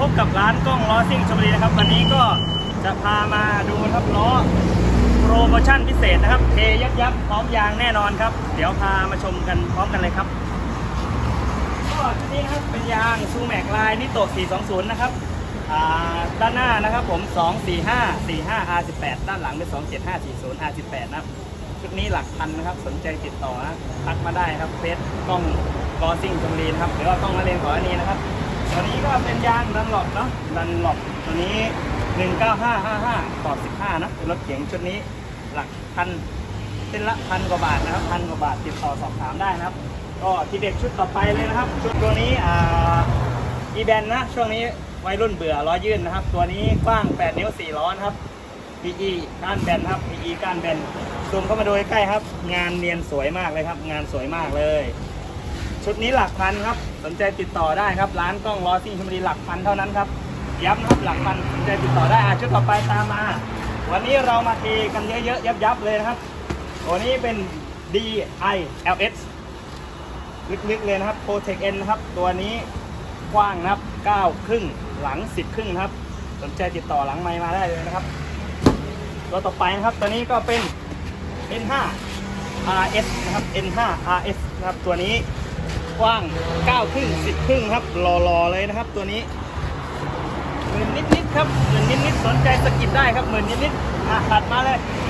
บกับร้านกล้องล้อซิ่งชลบุรีนะครับวันนี้ก็จะพามาดูครับล้อโปรโมชั่นพิเศษนะครับเทยับพร้อมยางแน่นอนครับเดี๋ยวพามาชมกันพร้อมกันเลยครับก็ชุดนี้นะครับเป็นยางซูแม็กลายนิโตะ420นะครับด้านหน้านะครับผม245 R18 ด้านหลังเป็น27540 R18 นะครับชุดนี้หลักพันนะครับสนใจติดต่อนะทักมาได้ครับเฟซกล้องล้อซิ่งชลบุรีนะครับหรือว่ากล้องละเลนขออันนี้นะครับตัวนี้ก็เป็นยางดันหลบเนาะดันหลบตัวนี้19555 ขอบ15นะเป็นรถเก๋งชุดนี้หลักพันเส้นละ1,000 กว่าบาทนะครับ1,000 กว่าบาทติดต่อสอบถามได้นะครับก็ทีเด็ดชุดต่อไปเลยนะครับชุดตัวนี้อีแบนนะช่วงนี้วัยรุ่นเบื่อล้อยื่นนะครับตัวนี้กว้าง8 นิ้ว4 ล้อครับ PE ก้านแบนครับ PE ก้านแบนซูมเข้ามาดูใกล้ๆครับงานเนียนสวยมากเลยครับงานสวยมากเลยชุดนี้หลักพันครับสนใจติดต่อได้ครับร้านกล้องล้อซิ่งชลบุรีหลักพันเท่านั้นครับย้ำครับหลักพันสนใจติดต่อได้ชุดต่อไปตามมาวันนี้เรามาเทกันเยอะๆยับๆเลยนะครับตัวนี้เป็น DILS ลึกๆเลยนะครับ Protect N นะครับตัวนี้กว้างนะครับ9 ครึ่งหลัง10 ครึ่งครับสนใจติดต่อหลังไมค์มาได้เลยนะครับตัวต่อไปนะครับตัวนี้ก็เป็น N5 RS นะครับ N5 RS นะครับตัวนี้กว้าง9 ครึ่ง10 ครึ่งครับรอเลยนะครับตัวนี้10,000 นิดๆครับ10,000 นิดๆสนใจสกิดได้ครับ10,000 นิดๆตัดมาเลย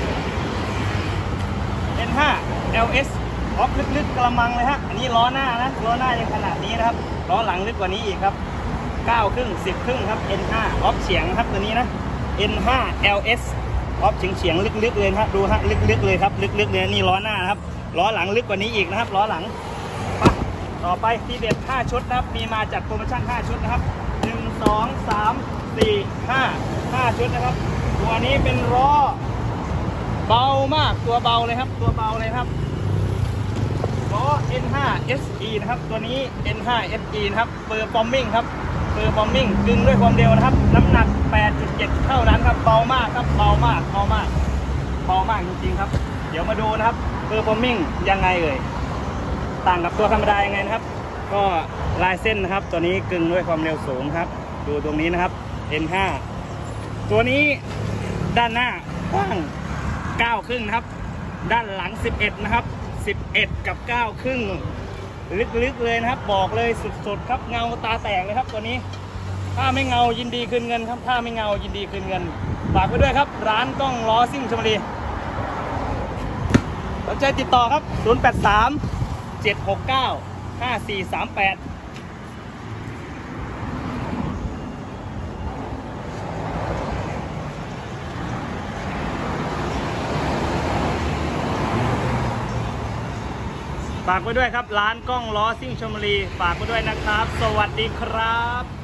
N5 LS ออฟลึกๆกระมังเลยฮะอันนี้ล้อหน้านะล้อหน้ายังขนาดนี้นะครับล้อหลังลึกกว่านี้อีกครับ9 ครึ่ง10 ครึ่งครับ N5 ออฟเฉียงครับตัวนี้นะ N5 LS ออฟเฉียงลึกๆเลยครับดูฮะลึกๆเลยครับลึกๆเลยนี่ล้อหน้านะครับล้อหลังลึกกว่านี้อีกนะครับล้อหลังต่อไปที่เด็ด5 ชุดนะครับมีมาจัดโปรโมชั่น5 ชุดนะครับ1 2 3 4 5ชุดนะครับตัวนี้เป็นล้อเบามากตัวเบาเลยครับตัวเบาเลยครับล้อ N5 SE นะครับตัวนี้ N5 SE นะครับเปอร์ฟอร์มิ่งครับเปอร์ฟอร์มิ่งดึงด้วยความเร็วนะครับน้ำหนัก 8.7 เท่านั้นครับเบามากครับเบามากจริงๆครับเดี๋ยวมาดูนะครับเปอร์ฟอร์มิ่งยังไงเอ่ยต่างกับตัวธรรมดายังไงนะครับก็ลายเส้นนะครับตัวนี้กึ่งด้วยความเร็วสูงครับดูตรงนี้นะครับ N5 ตัวนี้ด้านหน้ากว้าง9 ครึ่งนะครับด้านหลัง11นะครับ11 กับ 9 ครึ่งลึกๆเลยนะครับบอกเลยสุดๆครับเงาตาแตกเลยครับตัวนี้ถ้าไม่เงายินดีคืนเงินครับถ้าไม่เงายินดีคืนเงินฝากไว้ด้วยครับร้านกล้องล้อซิ่งชลบุรีสนใจติดต่อครับ083 769 5438ฝากไว้ด้วยครับร้านกล้องล้อซิ่งชลบุรีฝากไว้ด้วยนะครับสวัสดีครับ